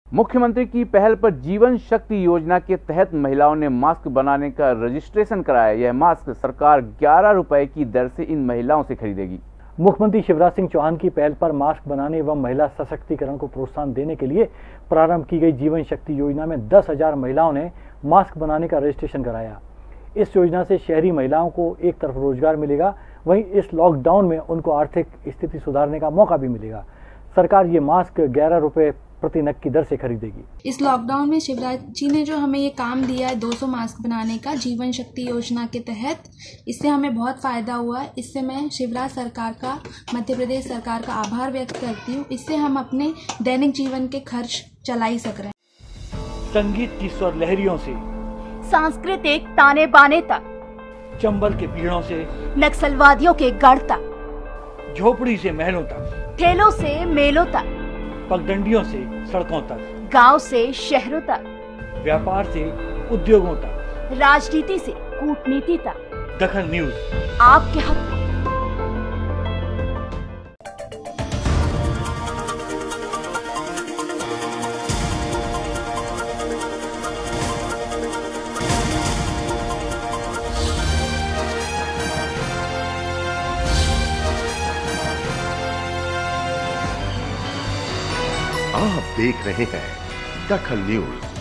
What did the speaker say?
मुख्यमंत्री की पहल पर जीवन शक्ति योजना के तहत महिलाओं ने मास्क बनाने का रजिस्ट्रेशन कराया। यह मास्क सरकार 11 रुपए की दर से इन महिलाओं से खरीदेगी। मुख्यमंत्री शिवराज सिंह चौहान की पहल पर मास्क बनाने एवं महिला सशक्तिकरण को प्रोत्साहन देने के लिए प्रारंभ की गई जीवन शक्ति योजना में 10,000 महिलाओं ने मास्क बनाने का रजिस्ट्रेशन कराया। इस योजना से शहरी महिलाओं को एक तरफ रोजगार मिलेगा, वहीं इस लॉकडाउन में उनको आर्थिक स्थिति सुधारने का मौका भी मिलेगा। सरकार ये मास्क 11 रुपए प्रति नग की दर से खरीदेगी। इस लॉकडाउन में शिवराज जी ने जो हमें ये काम दिया है 200 मास्क बनाने का जीवन शक्ति योजना के तहत, इससे हमें बहुत फ़ायदा हुआ है। इससे मैं शिवराज सरकार का, मध्य प्रदेश सरकार का आभार व्यक्त करती हूँ। इससे हम अपने दैनिक जीवन के खर्च चला ही सक रहे हैं। संगीत की स्वर लहरियों से सांस्कृतिक ताने बाने तक, चंबल के पीड़ों से नक्सलवादियों के गढ़ तक, झोपड़ी से महलों तक, ठेलों से मेलों तक, पगडंडियों से सड़कों तक, गांव से शहरों तक, व्यापार से उद्योगों तक, राजनीति से कूटनीति तक, दखन न्यूज आपके हक में। आप देख रहे हैं दखन न्यूज।